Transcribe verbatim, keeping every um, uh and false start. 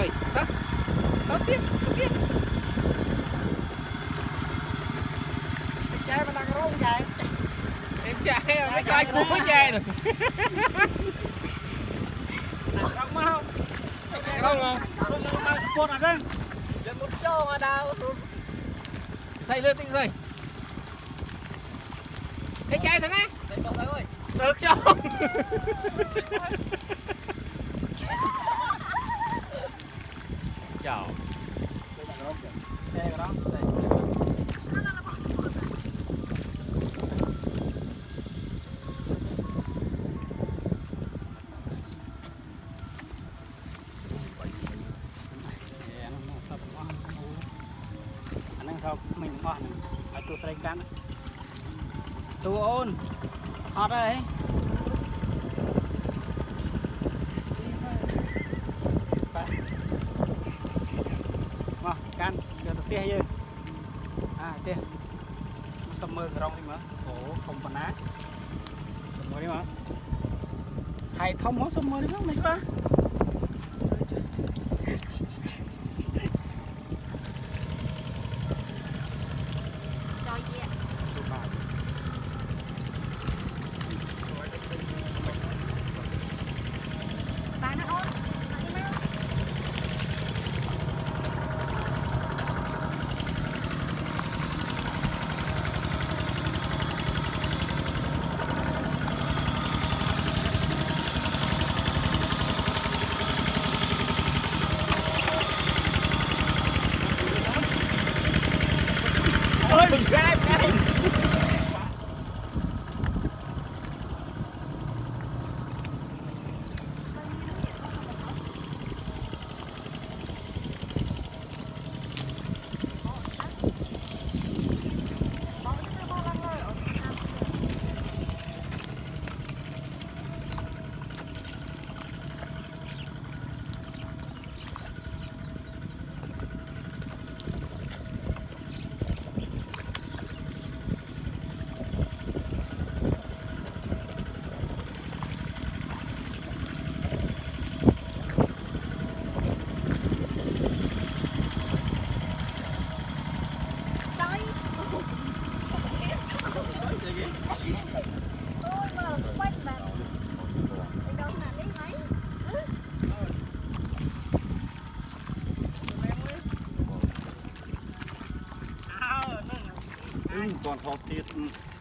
rồi đó đó tiếp tiếp trai mà đang rong trai em trai mấy coi cuối trai rồi rong mà không rong không con ở đây giờ một show mà đâu xây lên tinh dây cái trai thằng ấy được chưa chào đây cái đó anh đang sao mình bỏ này ai tôi xây cắn tôi ôn hot đấy mà can giờ tập tia chưa à tia sầm mơ rong đi mà ổ không còn ná sầm mơ đi mà thầy thông hóa sầm mơ đi không này ba đừng ra cái còn thọt tiệt